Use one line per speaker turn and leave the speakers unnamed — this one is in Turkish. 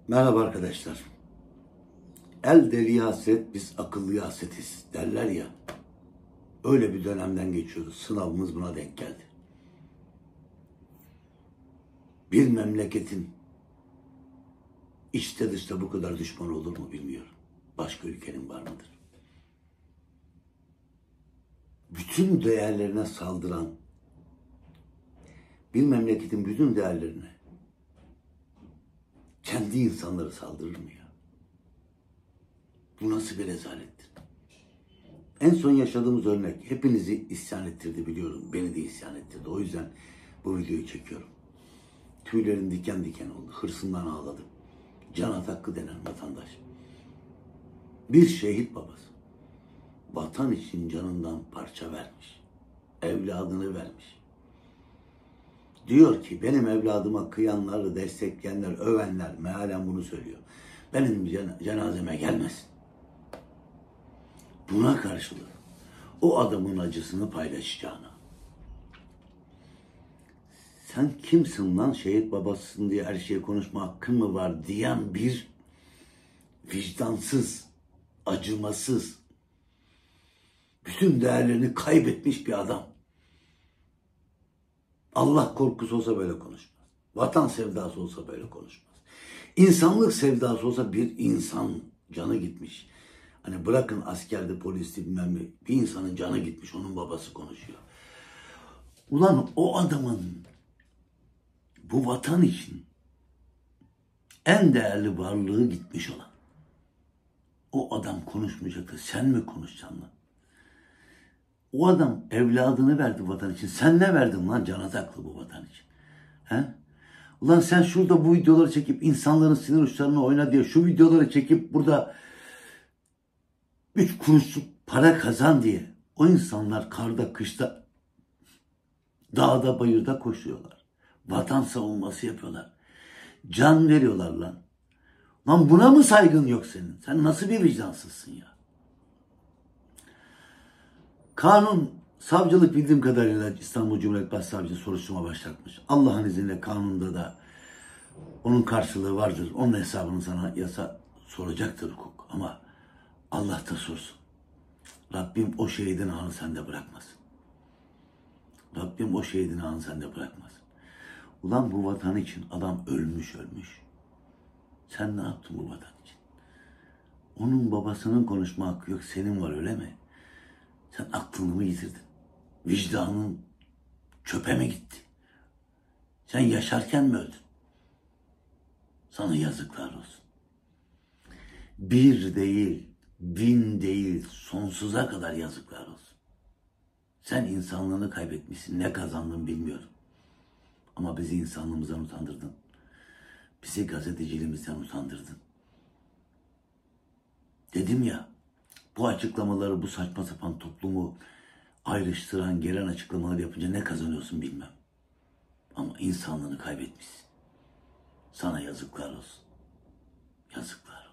Merhaba arkadaşlar. El deliye hasret, biz akıllıya hasretiz derler ya. Öyle bir dönemden geçiyoruz. Sınavımız buna denk geldi. Bir memleketin içte dışta bu kadar düşman olur mu bilmiyorum. Başka ülkenin var mıdır? Bütün değerlerine saldıran, bir memleketin bütün değerlerine kendi insanları saldırır mı ya? Bu nasıl bir rezalettir? En son yaşadığımız örnek hepinizi isyan ettirdi biliyorum. Beni de isyan ettirdi. O yüzden bu videoyu çekiyorum. Tüylerim diken diken oldu. Hırsından ağladım. Canat Hakkı denen vatandaş. Bir şehit babası. Vatan için canından parça vermiş. Evladını vermiş. Diyor ki benim evladıma kıyanları, destekleyenler, övenler mealen bunu söylüyor. Benim cenazeme gelmesin. Buna karşılık o adamın acısını paylaşacağına. Sen kimsin lan, şehit babasısın diye her şeye konuşma hakkın mı var diyen bir vicdansız, acımasız, bütün değerlerini kaybetmiş bir adam. Allah korkusu olsa böyle konuşmaz. Vatan sevdası olsa böyle konuşmaz. İnsanlık sevdası olsa bir insan canı gitmiş. Hani bırakın askerde, poliste bilmem ne, bir insanın canı gitmiş, onun babası konuşuyor. Ulan o adamın bu vatan için en değerli varlığı gitmiş olan. O adam konuşmayacaktı. Sen mi konuşacaksın lan? O adam evladını verdi vatan için. Sen ne verdin lan Canat Hakkı bu vatan için? He? Ulan sen şurada bu videoları çekip insanların sinir uçlarına oyna diye şu videoları çekip burada 3 kuruşluk para kazan diye o insanlar karda, kışta, dağda, bayırda koşuyorlar. Vatan savunması yapıyorlar. Can veriyorlar lan. Lan buna mı saygın yok senin? Sen nasıl bir vicdansızsın ya? Kanun, savcılık bildiğim kadarıyla İstanbul Cumhuriyet Başsavcılığı soruşturma başlatmış. Allah'ın izniyle kanunda da onun karşılığı vardır. Onun hesabını sana yasa soracaktır hukuk. Ama Allah da sorsun. Rabbim o şehidin anı sende bırakmasın. Rabbim o şehidin anı sende bırakmasın. Ulan bu vatan için adam ölmüş. Sen ne yaptın bu vatan için? Onun babasının konuşma hakkı yok, senin var öyle mi? Sen aklını mı yitirdin? Vicdanın çöpe mi gitti? Sen yaşarken mi öldün? Sana yazıklar olsun. Bir değil, bin değil, sonsuza kadar yazıklar olsun. Sen insanlığını kaybetmişsin. Ne kazandın bilmiyorum. Ama bizi insanlığımızdan utandırdın. Bizi gazeteciliğimizden utandırdın. Dedim ya, bu açıklamaları, bu saçma sapan toplumu ayrıştıran, gelen açıklamaları yapınca ne kazanıyorsun bilmem. Ama insanlığını kaybetmişsin. Sana yazıklar olsun. Yazıklar.